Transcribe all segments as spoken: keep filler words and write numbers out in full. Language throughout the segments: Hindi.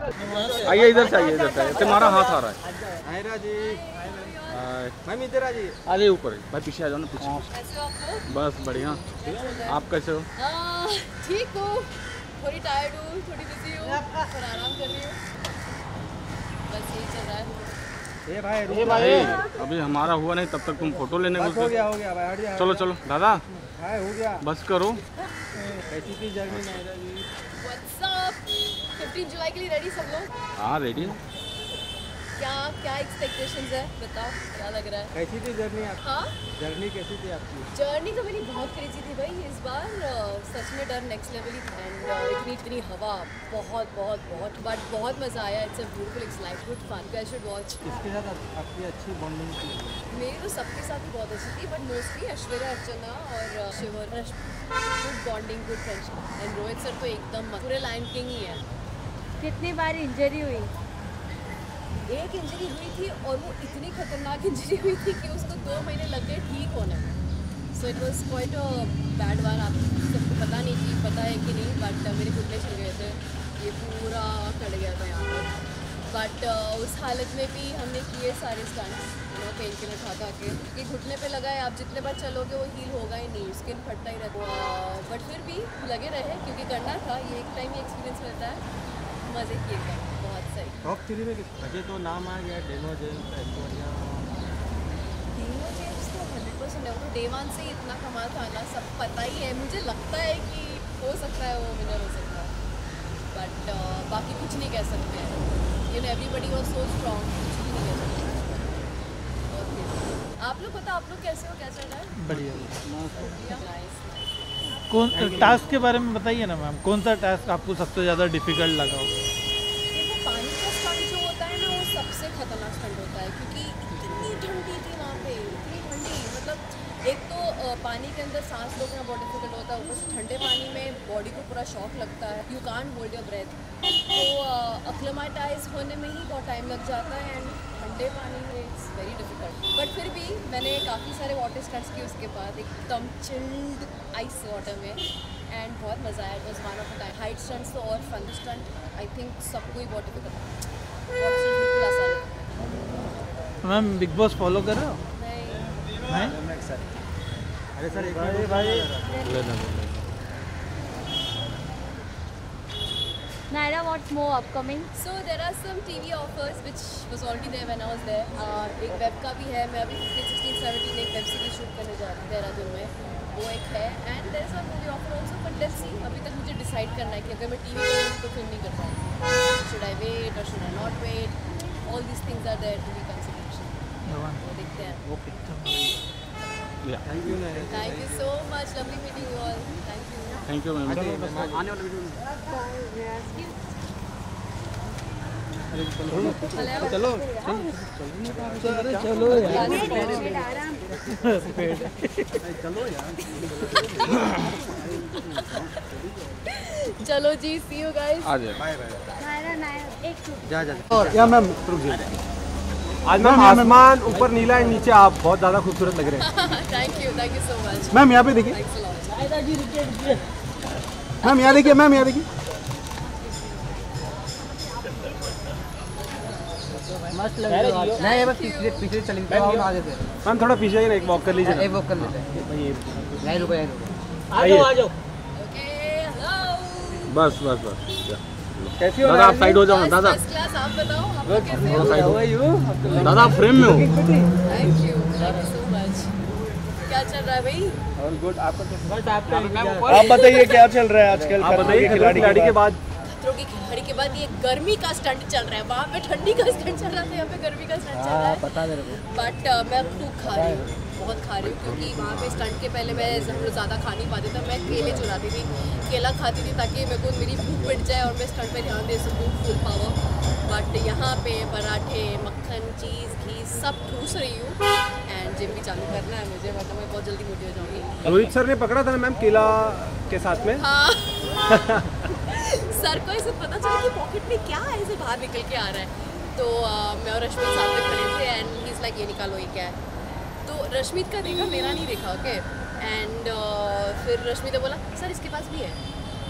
आइए इधर से, आइए इधर से, तुम्हारा हाथ आ रहा है। आयरा जी, मैम इधर आ जी। अरे ऊपर भाई, पीछे आ जाओ ना, पीछे। बस बढ़िया। आप कैसे हो? ठीक हूँ, थोड़ी टायर्ड हूँ, थोड़ी बिजी हूँ, पर आराम कर रही हूँ, बस यही चल रहा है। ए भाई, ए भाई, अभी हमारा हुआ नहीं, तब तक तुम फोटो लेने को। हो गया हो गया भाई, हट जा। चलो चलो दादा, भाई हो गया, बस करो। कैसी थी journey Naira ji? What's up? Fifteen जुलाई के लिए रेडी सब लोग? हाँ रेडी। क्या क्या एक्सपेक्टेशंस है, बताओ क्या लग रहा है? कैसी थी जर्नी आपकी? हाँ, जर्नी कैसी थी आपकी? जर्नी तो मेरी बहुत क्रेजी थी भाई इस बार, सच में डर नेक्स्ट लेवल ही था। एंड इतनी इतनी हवा, बहुत बहुत बहुत बट बहुत मज़ा आया। It's a beautiful, it's like good fun, you should watch. किसके साथ आपकी अच्छी बॉन्डिंग थी? मेरी तो सबके साथ ही बहुत अच्छी थी, बट मोस्टली ऐश्वर्या, अर्चना और शिवर, good bonding, good friendship. And Rohit sir तो एकदम पूरे लाइन किंग ही है। कितनी बार इंजरी हुई? एक इंजरी हुई थी और वो इतनी खतरनाक इंजरी हुई थी कि उसको दो महीने लग गए ठीक होने में। So it was quite a bad one. आप सबको पता नहीं थी, पता है कि नहीं, बट मेरे घुटने चल गए थे, ये पूरा कट गया था यहाँ पर। बट uh, उस हालत में भी हमने किए सारे stunts, you know, painkiller खा खा के, कि घुटने पे लगा है। आप जितने बार चलोगे वो हील होगा ही नहीं, स्किन फटता ही रहता है, बट फिर भी लगे रहे क्योंकि करना था। ये एक टाइम ही एक्सपीरियंस मिलता है, मज़े किए गए, बहुत सही। टॉप थ्री में मुझे तो नाम आ गया, Dino James, Aishwarya. Dino James तो हंड्रेड परसेंट है, वो डे वन से ही इतना कमाल था ना, सब पता ही है। मुझे लगता है कि हो सकता है वो विनर हो सकता है, बट uh, बाकी कुछ नहीं कह सकते हैं। You know, everybody was so strong, कुछ भी नहीं कह सकते। ओके, आप लोग बताओ, आप लोग कैसे हो, क्या चल रहा है? बढ़िया। नाइस। कौन टास्क के बारे में बताइए ना मैम, कौन सा टास्क आपको सबसे ज़्यादा डिफिकल्ट लगा हो? देखो, पानी का स्टंट जो होता है ना, वो सबसे खतरनाक स्टंट होता है, क्योंकि इतनी ठंडी थी वहाँ पे, इतनी ठंडी, मतलब एक तो uh, पानी के अंदर सांस लोग ना बहुत डिफिकल्ट होता है, ऊपर से ठंडे पानी में बॉडी को पूरा शॉक लगता है, you can't hold your breath, तो अक्लेमाटाइज uh, होने में ही बहुत टाइम लग जाता है। एंड ठंडे पानी में इट्स वेरी डिफिकल्ट, बट फिर भी मैंने काफ़ी सारे वाटर स्टंट्स किए उसके बाद, एकदम चिल्ड आइस वाटर में, एंड बहुत मज़ा आया। It was one of the time. Height stunts तो और फन स्टंट आई थिंक सबको ही बहुत डिफिकल्ट है, बिल्कुल आसान है। मैम बिग बॉस फॉलो कर रहे हो? नहीं, अरे सर एक भाई भाई Naira, what's more upcoming? so there are some T V offers which was already there when I was there. uh, एक वेब का भी है, मैं अभी फिफ्टीन सिक्सटीन सेवनटीन एक वेब सीरीज शूट करने जा रही हूँ देहरादून में, वो एक है। And there is a movie offer also, but let's see, अभी तक मुझे डिसाइड करना है कि अगर मैं टीवी करूँ तो फिल्म नहीं कर पाऊँ, शुड आई वेट और should I not wait, all this things are there to be consideration, तो देखते हैं। Okay, thank you Naira. Thank you so much, lovely meeting you all, thank you. Thank you ma'am. आने वाले वीडियो में चलो अरे चलो यार, चलो यार, चलो जी, सी यू गाइस, आ जाए। Bye bye. Naira, Naira, एक चुप। जा जा या मैम रुक जाइए। आज मैम आसमान ऊपर नीला है, नीचे आप बहुत ज़्यादा खूबसूरत लग रहे हैं। Thank you, thank you so much ma'am यहाँ पे देखिए, थैंक्स अ लॉट। मैम यहाँ देखिए, मैम यहाँ देखिए, मस्त लग रहा है। नहीं ये बस पिछले पिछले चलेंगे तो हम आगे से। मैम थोड़ा पीछे आइए ना, एक वॉक कर लीजिए ना। एक वॉक कर लेते हैं। नहीं रुको, नहीं रुको। आ जाओ आ जाओ। ओके, हेलो, बस बस बस, कैसी हो दादा आप साइड हो जाओ ना दादा, फर्स्ट क्लास। आप बताओ, आप लोग कैसे हो? साइड हो। दादा आप फ्रेम में हो। Thank you, thank you so much. क्या चल रहा है भाई? All good. आपका आप बताइए क्या चल रहा है आजकल? आप बताइए, खिलाड़ी के बाद खतरों की खिलाड़ी के बाद ये गर्मी का स्टंट चल रहा है, वहाँ पे ठंडी का स्टंट चल रहा था, यहाँ पे गर्मी का स्टंट चल रहा है। पता मेरे को। बट uh, मैं खूब खा रही हूँ, बहुत खा रही हूँ, क्योंकि वहाँ पे स्टंट के पहले मैं ज़्यादा खा नहीं पाती था, मैं केले चुराती थी, केला खाती थी ताकि मेरे को मेरी भूख मिट जाए और मैं स्टंट पे ध्यान दे सकूँ फुल पावर। बट यहाँ पे पराठे, मक्खन, चीज़, घी सब ठूस रही हूँ, एंड जिम भी चालू करना है मुझे, वरना मैं बहुत जल्दी मोटी हो जाऊँगी। रोहित सर ने पकड़ा था ना मैम केला के साथ में। हाँ सर को ऐसे पता चला कि पॉकेट में क्या है, ऐसे बाहर निकल के आ रहा है, तो uh, मैं और रश्मित साथ में खड़े थे, एंड ही इज़ लाइक ये निकालो, ये क्या है। तो रश्मित का देखा, मेरा नहीं देखा, ओके। एंड uh, फिर रश्मित ने बोला सर इसके पास भी है,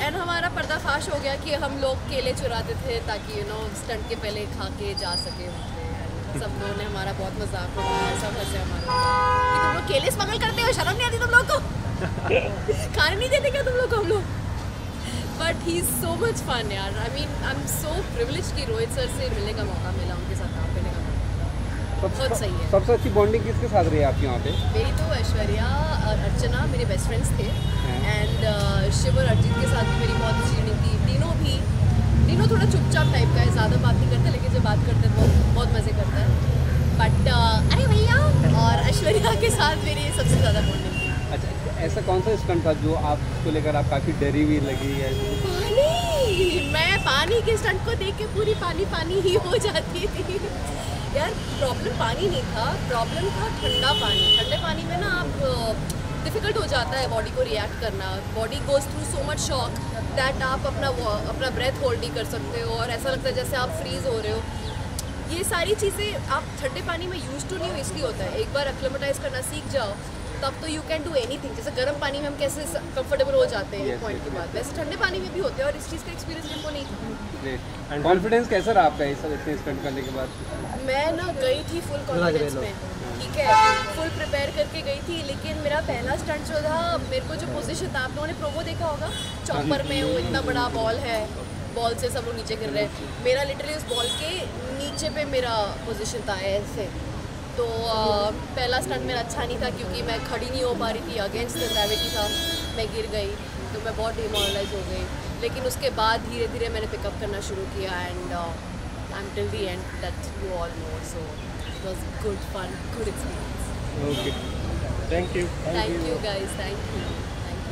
एंड हमारा पर्दाफाश हो गया कि हम लोग केले चुराते थे ताकि यू नो स्टंट के पहले खा के जा सके। सब लोगों ने हमारा बहुत मजाक उड़ाया, सब हंसे हमारे कि तुम लोग केले स्मगल करते हो, शर्म नहीं आती तुम लोग को? खाने नहीं देते क्या तुम लोग को हम लोग? But he is so much fun यार। I mean I am so privilege कि रोहित सर से मिलने का मौका मिला, उनके साथ काम करने का मौका। बहुत सही है। सबसे अच्छी बॉन्डिंग किसके साथ रही आपकी यहाँ पे? मेरी तो ऐश्वर्या और अर्चना मेरे बेस्ट फ्रेंड्स थे, एंड शिव और अरिजीत के साथ भी मेरी बहुत अच्छी रही थी। तीनों भी तीनों थोड़ा चुपचाप टाइप का है, ज़्यादा बात नहीं करते, लेकिन जब बात करते हैं बहुत बहुत मज़े करता है। बट अरे भैया और ऐश्वर्या के साथ मेरी सबसे ज़्यादा बॉन्डिंग थी। अच्छा, ऐसा कौन सा स्टंट था जो आपको लेकर आप काफ़ी डरी हुई लगी है? पानी, मैं पानी के स्टंट को देख के पूरी पानी पानी ही हो जाती थी यार। प्रॉब्लम पानी नहीं था, प्रॉब्लम था ठंडा पानी। ठंडे पानी में ना आप डिफ़िकल्ट हो जाता है बॉडी को रिएक्ट करना। Body goes through so much shock that आप अपना अपना ब्रेथ होल्ड नहीं कर सकते हो और ऐसा लगता है जैसे आप फ्रीज़ हो रहे हो। ये सारी चीज़ें आप ठंडे पानी में यूज टू नहीं हो, इसलिए होता है। एक बार एक्लेमेटाइज करना सीख जाओ तब तो यू कैन डू एनीथिंग। जैसे गर्म पानी में हम कैसे कंफर्टेबल हो जाते हैं पॉइंट की बात, वैसे ठंडे पानी में भी होते हैं और इस चीज़ का एक्सपीरियंस मेरे को नहीं था। कॉन्फिडेंस कैसा रहा आपका ये सब इतने स्टंट करने के बाद? मैं ना गई थी फुल कॉन्फिडेंस में, ठीक है, फुल प्रिपेयर करके गई थी। लेकिन मेरा पहला स्टंट जो था, मेरे को जो पोजीशन था, आप लोगों ने प्रोमो देखा होगा, चॉपर में वो इतना बड़ा बॉल है, बॉल से सब लोग नीचे गिर रहे हैं। मेरा लिटरली उस बॉल के नीचे पे मेरा पोजीशन था ऐसे। तो आ, पहला स्टंट मेरा अच्छा नहीं था क्योंकि मैं खड़ी नहीं हो पा रही थी, अगेंस्ट द ग्रेविटी था, मैं गिर गई, तो मैं बहुत डिमोरलाइज हो गई। लेकिन उसके बाद धीरे धीरे मैंने पिकअप करना शुरू किया and I am till the end that you all know, so it was good fun, good experience. Okay, thank you thank you guys, thank you, thank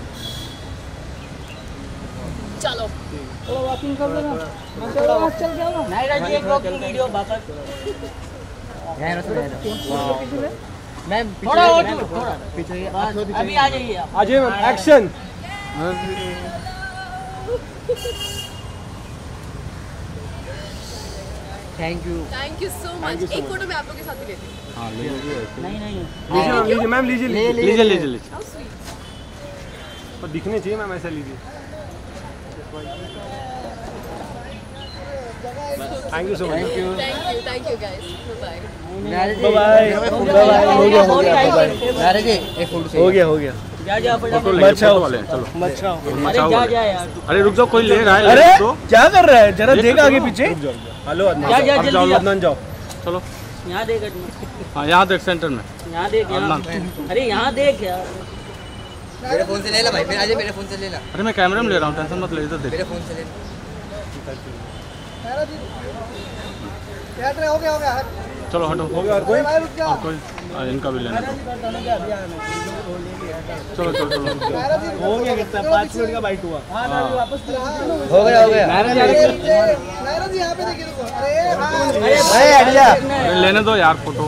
you. चलो थोड़ा वॉकिंग कर लो ना, थोड़ा चल जाओ ना। नहीं राजी, एक वॉकिंग वीडियो वापस मैम थोड़ा और थोड़ा पीछे, अभी आ जाइए आप। आ जाइए ma'am, action. Thank you thank you so much. एक फोटो मैं आप लोगों के साथ भी लेती हूँ। हाँ ले लीजिए। नहीं नहीं लीजिए मैम, लीजिए मैम, लीजिए लीजिए लीजिए लीजिए लीजिए। How sweet. और दिखने चाहिए मैम, ऐसा लीजिए। Thank you so much. Thank you, thank you guys, bye bye bye हो गया हो गया बाय नारे जी एक फोटो हो गया हो गया। जा जा फोटो लेंगे, फोटो वाले हैं, चलो मचाओ। अरे जा जा यार। अरे रुक जाओ, कोई ले रहा है। अरे ले तो क्या कर रहा है, जरा देख आगे पीछे। हेलो जा जा अब जाओ, जल्दी अदनान जाओ। चलो। यहाँ देख हाँ यहाँ देख सेंटर में। यहाँ देख यहाँ, अरे यहाँ देख यार। मेरे फोन से ले ला भाई, फिर आजे मेरे फोन से ले ला। अरे मैं कैमरे में ले रहा हूँ, टेंशन मत ले, इधर देख। मेरे फोन से ले ला। हो गया हो गया चलो हटो। हो गया। और कोई और कोई हाँ, इनका भी लेना। चलो चलो चलो। हो गया, कितना पाँच मिनट का बाइट हुआ। हाँ। हो गया हो गया। अरे हट जा। अरे लेने दो यार फोटो।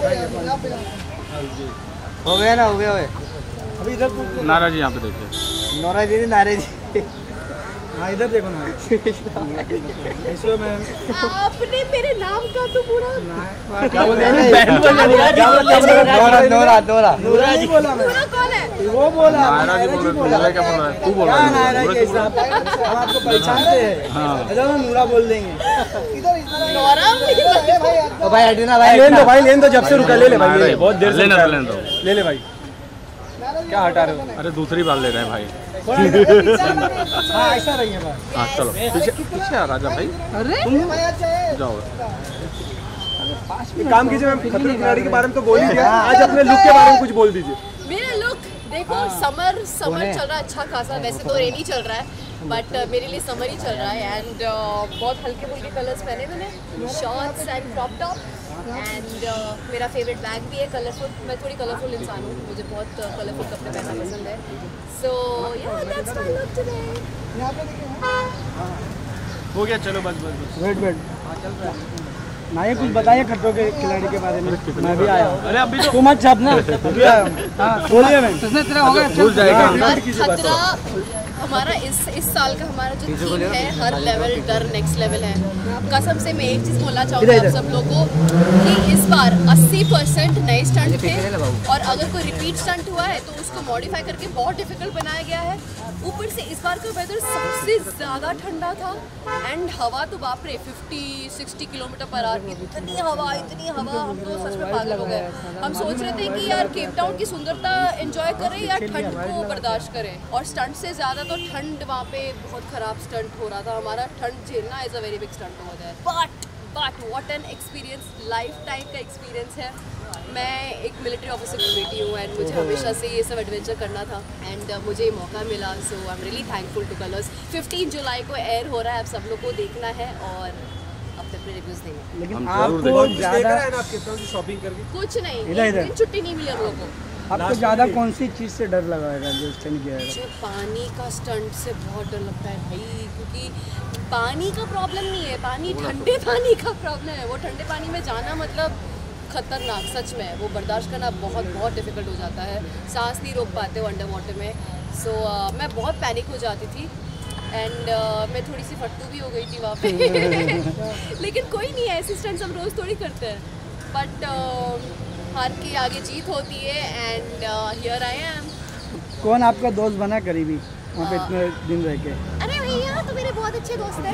हो गया ना, हो गया है। अभी इधर नारा जी यहाँ पे देखिए। नोरा जी नारे जी। हाँ इधर देखो ना। इसमें मैं आपने मेरे नाम का तो पूरा क्या बोलते हैं? नोरा नोरा नोरा नूरा जी बोला मैं, पूरा कौन है? वो बोला। नारा जी बोल रहे थे, नारा क्या बोल रहा है? तू बोल रहा है। नारा के हिसाब हम आपको पहचानते हैं। हाँ। चलो ना नूरा बोल देंगे। नौरा ओ भाई हटना भाई, लेन दो भाई, लेन दो, जब से रुका ले ले भाई, नारा ये ही। बहुत देर से लेने रुका दो, है। लेने दो। ले ले भाई, क्या हटा रहे हो? अरे दूसरी बार ले रहे हैं भाई। हाँ ऐसा रही है बात। हाँ चलो पीछे पीछे आ राजा भाई। तुम जाओ। एक काम कीजिए मैम, खतरों के खिलाड़ी के बारे में तो बोल ही दिया, आज अपने लुक के बारे में कुछ बोल दीजिए। मेरा लुक देखो, समर समर चल रहा है अच्छा खासा। वैसे तो रेनी चल रहा है बट uh, मेरे लिए समर ही चल रहा है। एंड uh, बहुत हल्के फुल्के कलर्स पहने मैंने, shorts and crop top. And मेरा फेवरेट बैग भी है कलरफुल। मैं थोड़ी कलरफुल इंसान हूँ, मुझे बहुत कलरफुल कपड़े पहनना पसंद है। सो या दैट्स माय लुक टुडे। हो गया, चलो बस बस बस। वेट वेट ना, ये कुछ बताइए खतरों के खिलाड़ी के बारे में। मैं भी आया हूँ। अरे अभी तो मत छापना, अभी आया हूँ। हाँ बोलिए मैम। तुझने तेरा हो गया। भूल जाएगा। यार खतरा हमारा इस इस साल का हमारा जो थीम है हर लेवल डर नेक्स्ट लेवल है। कसम से मैं एक चीज़ बोलना चाहूँगी आप सब लोगों को कि इस बार अस्सी परसेंट नए स्टंट थे और अगर कोई रिपीट स्टंट हुआ है तो उसको मॉडिफाई करके बहुत डिफिकल्ट बनाया गया है। ऊपर से इस बार का वेदर सबसे ज़्यादा ठंडा था एंड हवा तो बाप रे पचास साठ किलोमीटर पर आवर की इतनी हवा इतनी हवा हम तो सच में पागल हो गए। हम सोच रहे थे कि यार केप टाउन की सुंदरता एंजॉय करें या ठंड को बर्दाश्त करें, और स्टंट से ज़्यादा तो ठंड वहाँ पे बहुत ख़राब स्टंट हो रहा था हमारा। ठंड झेलना is a very big stunt हो जाए, but but what an experience, lifetime का एक्सपीरियंस है। मैं एक मिलिट्री ऑफिसर की बेटी हूँ एंड मुझे हमेशा से ये सब एडवेंचर करना था एंड uh, मुझे मौका मिला, so I am really thankful to Colors. पंद्रह जुलाई को एयर हो रहा है, आप सब लोग को देखना है और अपने अपने रिव्यूज़ देंगे। लेकिन आपको ज़्यादा शॉपिंग करके कुछ नहीं, एक दिन छुट्टी नहीं मिली हम लोगों को। आपको ज़्यादा कौन सी चीज़ से डर लगा है जो स्टंट किया है? मुझे पानी का स्टंट से बहुत डर लगता है भाई, क्योंकि पानी का प्रॉब्लम नहीं है, पानी ठंडे पानी का प्रॉब्लम है। वो ठंडे पानी में जाना मतलब खतरनाक, सच में वो बर्दाश्त करना बहुत बहुत डिफ़िकल्ट हो जाता है, सांस नहीं रोक पाते हो अंडर वाटर में। सो so, uh, मैं बहुत पैनिक हो जाती थी एंड uh, मैं थोड़ी सी फट्टू भी हो गई थी वहाँ पे लेकिन कोई नहीं है, ऐसे स्टंट्स हम रोज़ थोड़ी करते हैं, बट uh, हार के आगे जीत होती है एंड हियर आई एम। कौन आपका दोस्त बना करीबी वहाँ पे इतने दिन रह के? अरे भैया तो मेरे बहुत अच्छे दोस्त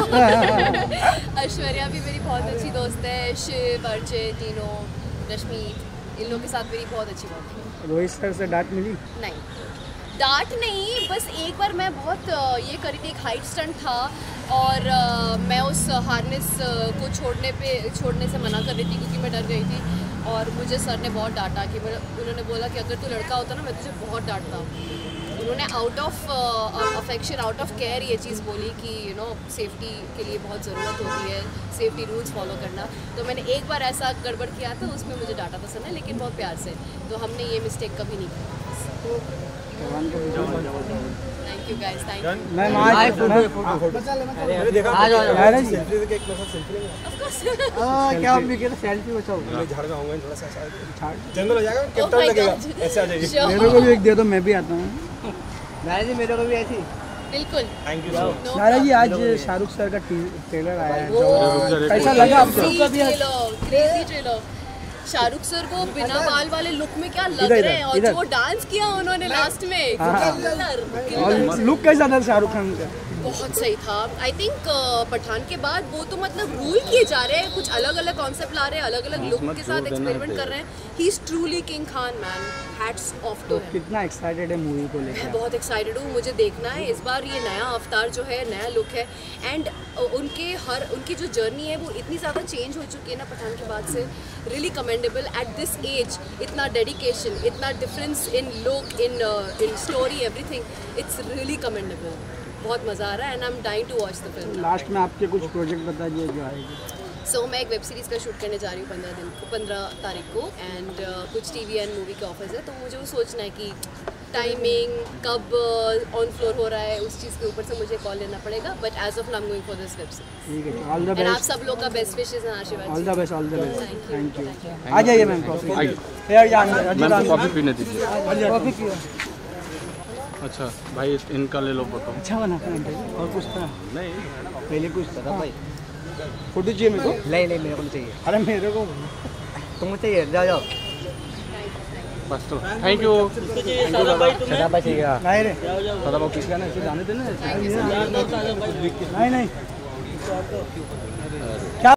हैं ऐश्वर्या भी मेरी बहुत अच्छी दोस्त है, शिव, अर्चय, टीनो, रश्मि, इन लोगों के साथ मेरी बहुत अच्छी बात है। रोहित सर से डांट मिली? नहीं, डांट नहीं, बस एक बार मैं बहुत ये करी थी, एक हाइट स्टंट था और मैं उस हार्नेस को छोड़ने पे छोड़ने से मना कर रही थी क्योंकि मैं डर गई थी और मुझे सर ने बहुत डांटा कि उन्होंने बोला कि अगर तू लड़का होता ना मैं तुझे बहुत डांटता। उन्होंने out of affection, out of care ये चीज़ बोली कि यू नो सेफ्टी के लिए बहुत ज़रूरत होती है, सेफ्टी रूल्स फॉलो करना। तो मैंने एक बार ऐसा गड़बड़ किया था, उसमें मुझे डांटा था सर ने, लेकिन बहुत प्यार से। तो हमने ये मिस्टेक कभी नहीं की। Thank you guys, thank you. मैं आज मैंने देखा आ जाओ यार सेल्फी के एक साथ सेल्फी लेंगे। ऑफ कोर्स हां क्या हम भी कहते सेल्फी बचाओ। मैं झाड़ में आऊंगा थोड़ा सा, जंगल हो जाएगा, Oh कैप्टन my लगेगा, God. ऐसे आ जाइए। मेरे को भी एक दे दो, मैं भी आता हूँ। मैंने मेरे को भी ऐसी। बिल्कुल। Thank you so much. Nara ji आज शाहरुख सर का ट्रेलर आया है, वो कैसा लगा आपको? Crazy trailer. शाहरुख सर को बिना बाल वाले लुक में क्या लग रहे हैं, और जो डांस किया उन्होंने लास्ट में, और लुक कैसा था शाहरुख खान का? बहुत सही था। आई थिंक पठान के बाद वो तो मतलब रूल किए जा रहे हैं, कुछ अलग अलग कॉन्सेप्ट ला रहे हैं, अलग अलग लुक के साथ एक्सपेरिमेंट कर रहे हैं। He is truly King Khan man, hats off to him. कितना एक्साइटेड है मूवी को लेकर? मैं बहुत एक्साइटेड हूँ, मुझे देखना है इस बार ये नया अवतार जो है, नया लुक है एंड उनके हर उनकी जो जर्नी है वो इतनी ज़्यादा चेंज हो चुकी है ना पठान के बाद से। Really commendable at this age, इतना डेडिकेशन, इतना difference in look, in in story, everything, it's really commendable. बहुत मज़ा आ रहा है and I am dying to watch the film. Last में आपके कुछ प्रोजेक्ट बता दिए जो आएगी। सो so, मैं एक वेब सीरीज़ का शूट करने जा रही हूँ पंद्रह दिन को पंद्रह तारीख को एंड uh, कुछ टीवी एंड मूवी के ऑफर्स है, तो मुझे वो सोचना है कि टाइमिंग कब ऑन फ्लोर हो रहा है, उस चीज़ के ऊपर से मुझे कॉल लेना पड़ेगा, but as of now I am going for this web series. ठीक है, ऑल द एंड आप बेस्ट। सब लोग का बेस्ट विशेस एंड आशीर्वाद। All the best, all the best. Thank you. Thank you. आ जाइए मैम, कॉफी आइए। यार जान अजीत मैम कॉफ़ी पीने दीजिए। कॉफी पियो। अच्छा भाई इनका ले लो फोटो। अच्छा बना था और कुछ था नहीं पहले कुछ था भाई। फोटो चाहिए मेरे को? नहीं नहीं मेरे को नहीं चाहिए। अरे मेरे को तुमको चाहिए, जाओ जाओ। बस तो थैंक यू। सदा भाई चाहिए। नहीं रे, दादा बाबू किसका ना इसे जाने देना। नहीं नहीं क्या